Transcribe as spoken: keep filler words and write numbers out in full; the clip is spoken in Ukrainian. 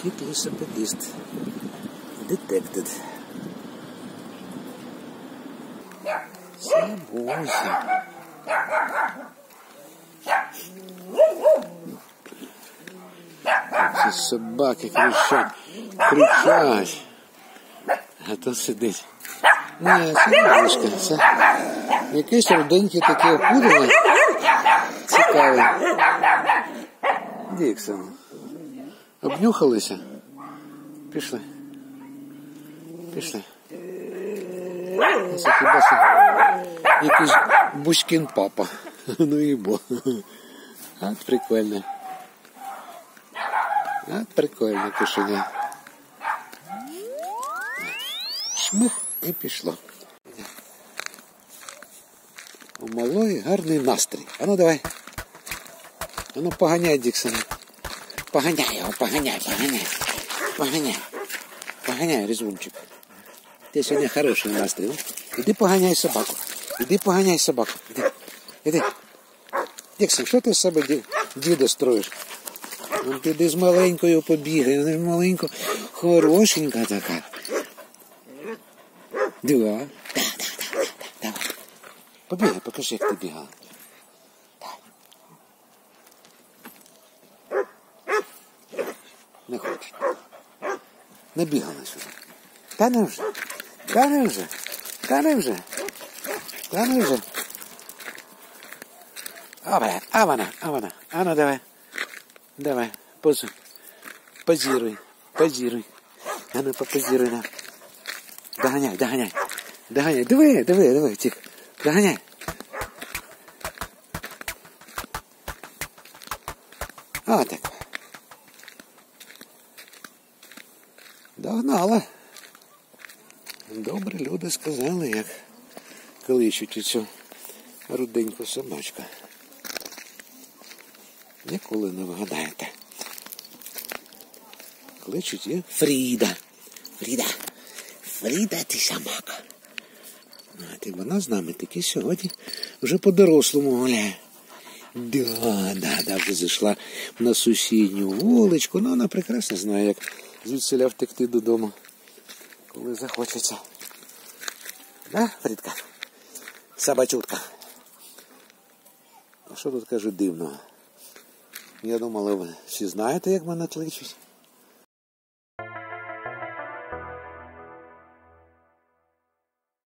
Кіт лісопедист. Detected. Собося. Ці собаки кричать, кричать. А то сидить. Ні, це не вишка. Це якесь руденьке таке опудало. Цікаве. Діксон. Обнюхалися? Пішли. Пішли. Це хіба що якийсь Бузькін папа. Ну і бо. От прикольно. От прикольно кошеня. Шмих і пішло. У малої гарний настрій. А ну давай. А ну поганяй, Діксона. Поганяй його, поганяй, поганяй. Поганяй. Поганяй, Резвунчик. Ти сьогодні хороший настрій. Іди поганяй собаку. Іди поганяй собаку. Іди. Іди. Діксон, що ти з себе діда строїш? Ну, піди з маленькою побігай. Вона ж маленько хорошенька така. Дива. Да, да, да, да, да. Давай. Побігай, покажи, як ти бігала. Не хоче. Не бігала сюди. Та не вже. Та не вже. Та не вже. Та не вже. А вона, а вона, а вона. А ну давай. Давай, позу. Позируй, позируй. А ну попозируй нам. Доганяй, доганяй. Доганяй. Диви, диви, диви, тихо. Доганяй. А так. Догнала. Добрі люди сказали, як кличуть цю руденьку собачку. Ніколи не вгадаєте. Кличуть її Фріда. Фріда. Фріда, ти собака. А ти вона з нами таки сьогодні вже по-дорослому гуляє. Да, да, да, вже зайшла на сусідню вуличку. Ну, вона прекрасно знає, як звідсіля втекти додому, коли захочеться. Да, Фрідка? Собачутка. А що тут, кажу, дивного? Я думала, ви всі знаєте, як мене кличуть.